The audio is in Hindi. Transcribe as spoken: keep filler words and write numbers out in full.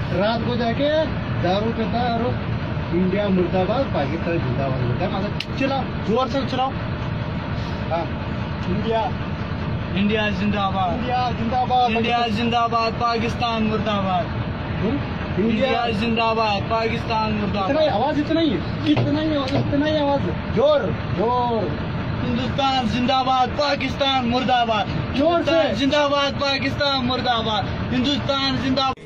रात को जाके दारू पीता है और इंडिया मुर्दाबाद पाकिस्तान जिंदाबाद बोलता है। मतलब चलाओ, जोर से चलाओ। हाँ, इंडिया इंडिया जिंदाबाद, इंडिया जिंदाबाद, इंडिया जिंदाबाद, पाकिस्तान मुर्दाबाद, इंडिया जिंदाबाद, पाकिस्तान मुर्दाबाद। इतना ही आवाज, इतना ही इतना ही आवाज, इतना ही आवाज, जोर जोर। हिंदुस्तान जिंदाबाद, पाकिस्तान मुर्दाबाद, जोर से जिंदाबाद, पाकिस्तान मुर्दाबाद, हिंदुस्तान जिंदाबाद।